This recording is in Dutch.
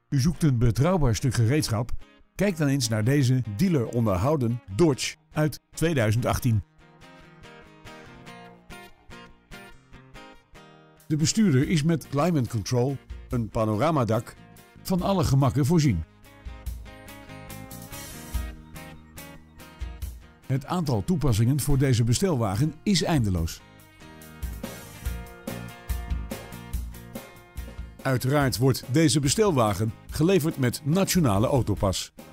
U zoekt een betrouwbaar stuk gereedschap? Kijk dan eens naar deze dealer onderhouden Dodge uit 2018. De bestuurder is met climate control, een panoramadak, van alle gemakken voorzien. Het aantal toepassingen voor deze bestelwagen is eindeloos. Uiteraard wordt deze bestelwagen geleverd met Nationale Autopas.